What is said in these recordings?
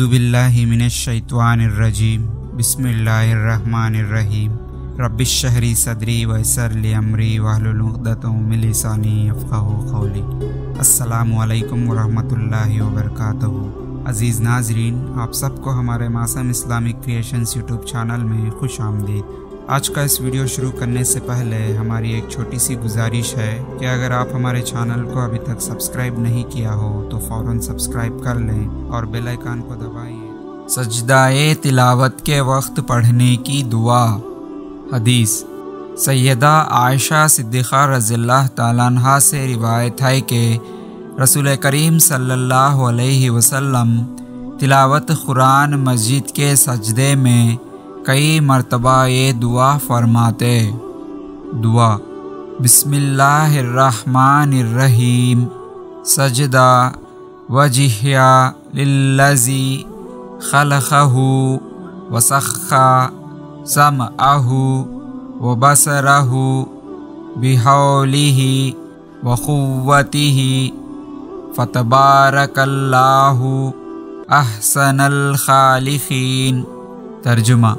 اعوذ باللہ من الشیطان الرجیم بسم اللہ الرحمن الرحیم رب اشرح لی صدری ویسر لی امری واحلل عقدۃ من لسانی یفقہوا قولی۔ السلام علیکم ورحمۃ اللہ وبرکاتہ۔ عزیز ناظرین، آپ سب کو ہمارے Masoom Islamic creations YouTube channel میں خوش آمدید۔ آج کا اس ویڈیو شروع کرنے سے پہلے ہماری ایک چھوٹی سی گزارش ہے کہ اگر آپ ہمارے چینل کو ابھی تک سبسکرائب نہیں کیا ہو تو فوراً سبسکرائب کر لیں اور بیل آئیکن کو دبائیں۔ سجدہ تلاوت کے وقت پڑھنے کی دعا۔ حدیث سیدہ عائشہ صدیقہ رضی اللہ تعالیٰ عنہا سے روایت ہے کہ رسول کریم صلی اللہ علیہ وسلم تلاوت قرآن مجید کے سجدے میں کئی مرتبہ یہ دعا فرماتے۔ دعا: بسم اللہ الرحمن الرحیم، سجدہ وجہیہ للذی خلقہ وسخر سمعہ وبصرہ بحولہ وقوتہ فتبارک اللہ احسن الخالقین۔ ترجمہ: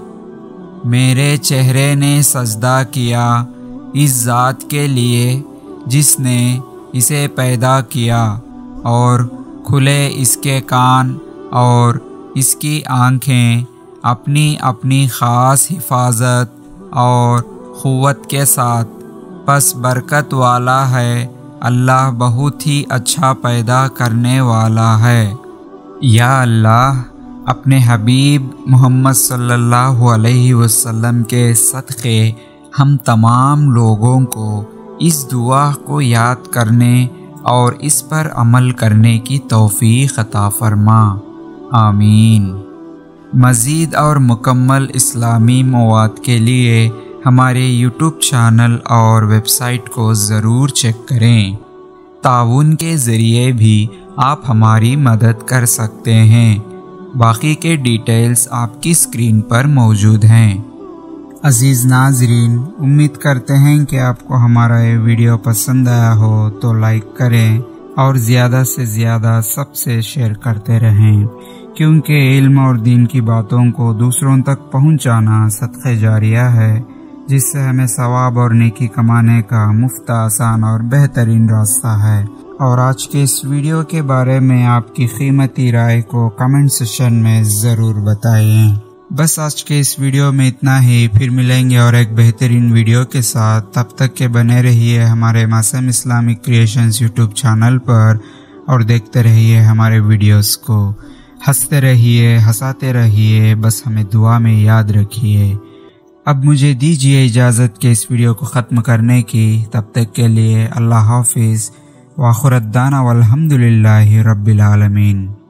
میرے چہرے نے سجدہ کیا اس ذات کے لیے جس نے اسے پیدا کیا، اور کھلے اس کے کان اور اس کی آنکھیں اپنی اپنی خاص حفاظت اور قوت کے ساتھ۔ پس برکت والا ہے اللہ، بہت ہی اچھا پیدا کرنے والا ہے۔ یا اللہ، اپنے حبیب محمد صلی اللہ علیہ وسلم کے صدقے ہم تمام لوگوں کو اس دعا کو یاد کرنے اور اس پر عمل کرنے کی توفیق عطا فرما، آمین۔ مزید اور مکمل اسلامی مواد کے لیے ہمارے یوٹیوب چینل اور ویب سائٹ کو ضرور چیک کریں۔ تعاون کے ذریعے بھی آپ ہماری مدد کر سکتے ہیں۔ باقی کے ڈیٹیلز آپ کی اسکرین پر موجود ہیں۔ عزیز ناظرین، امید کرتے ہیں کہ آپ کو ہمارا یہ ویڈیو پسند آیا ہو تو لائک کریں اور زیادہ سے زیادہ سب سے شیئر کرتے رہیں، کیونکہ علم اور دین کی باتوں کو دوسروں تک پہنچانا صدقہ جاریہ ہے، جس سے ہمیں ثواب اور نیکی کمانے کا مفت، آسان اور بہترین راستہ ہے۔ اور آج کے اس ویڈیو کے بارے میں آپ کی قیمتی رائے کو کمنٹ سیکشن میں ضرور بتائیں۔ بس آج کے اس ویڈیو میں اتنا ہی، پھر ملیں گے اور ایک بہترین ویڈیو کے ساتھ۔ تب تک کے بنے رہیے ہمارے Masoom Islamic creations YouTube channel پر اور دیکھتے رہیے ہمارے ویڈیوز کو۔ ہنستے رہیے، ہنساتے رہیے، بس ہمیں دعا میں یاد رکھیے۔ اب مجھے دیجیے اجازت کہ اس ویڈیو کو ختم کرنے کی۔ تب تک کے لیے اللہ حافظ، وآخر دعوانا والحمد للہ رب العالمین۔